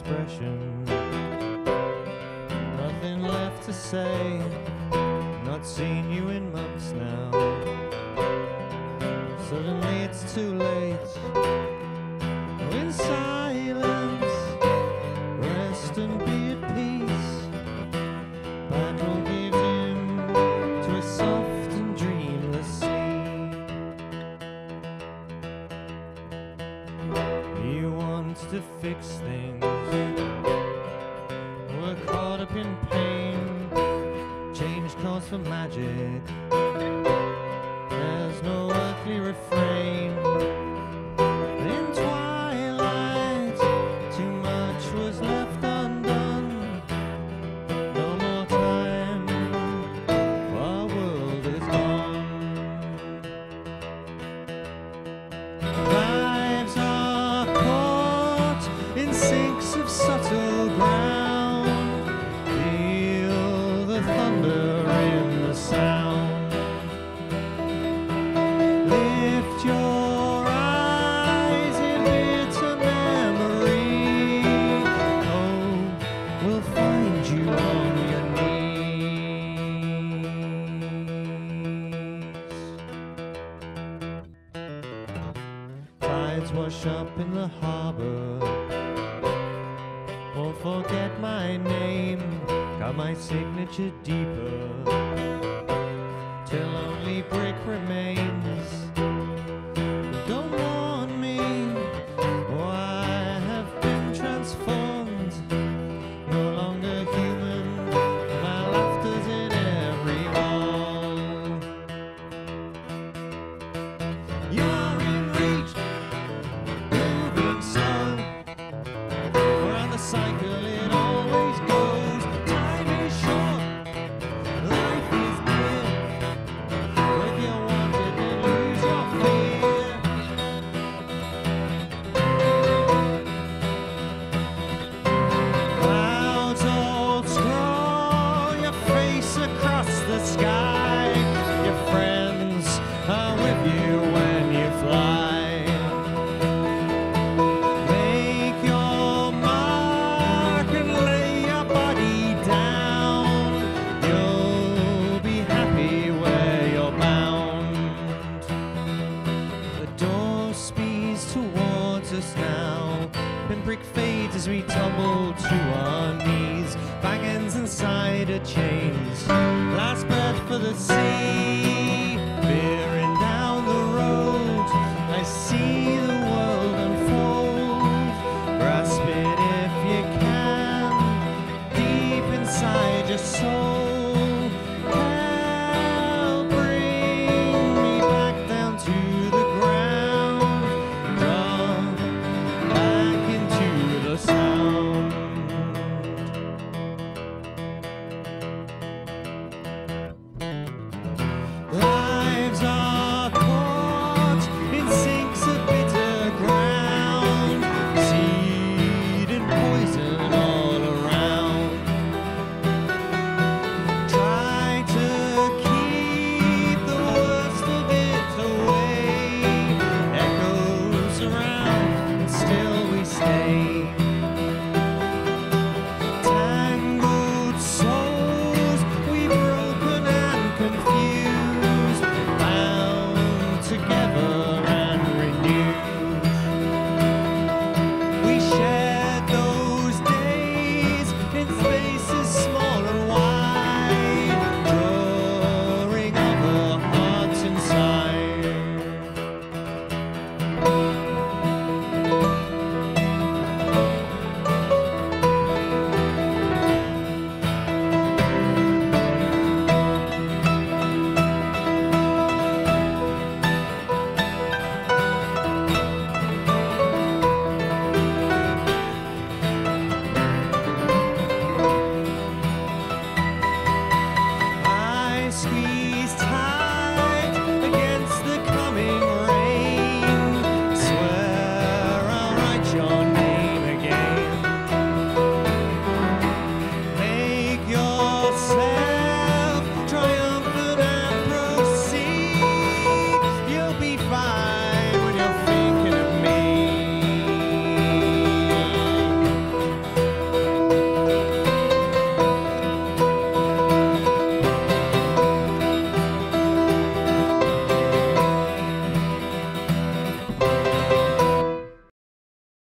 expression. Nothing left to say, not seen you in months now. Suddenly it's too late. In silence, rest and be at peace. Battle gives in to a soft and dreamless sleep. You want to fix things, we're caught up in pain. Change calls for magic, there's no earthly refrain. In twilight, too much was left undone. No more time, our world is gone. Lives are caught in sinks of subtle ground. Feel the thunder in the sound. Lift your eyes in bitter memory. Oh, we'll find you on your knees. Tides wash up in the harbour. Won't forget my name. Got my signature deeper, till only brick remains. Don't warn me, oh, I have been transformed. No longer human, my laughter's in every wall. You're in reach, moving slow. Around the cycle it always goes. Time is short, life is dear. If you want it, then lose your fear. Clouds all scroll your face across the sky. Your friends are with you when you fly. Make your mark and lay your body down. You'll be happy where you're bound. The door speeds towards us now. Pinprick fades as we tumble to our knees. Wagons and cider chains, last breath for the sea. Veering down the road, I see the world unfold. Grasp it if you can, deep inside your soul. Help bring me back down to the ground. Draw back into the sound. Lives are caught in sinks of bitter ground. Seed and poison all around. Try to keep the worst of it away. Echoes around and still we stay. Tangled souls, we broken and confused, bound together and renewed. We shared those days in spaces small and wide, drawing other hearts inside. I squeeze tight against the coming rain. Swear I'll write your name.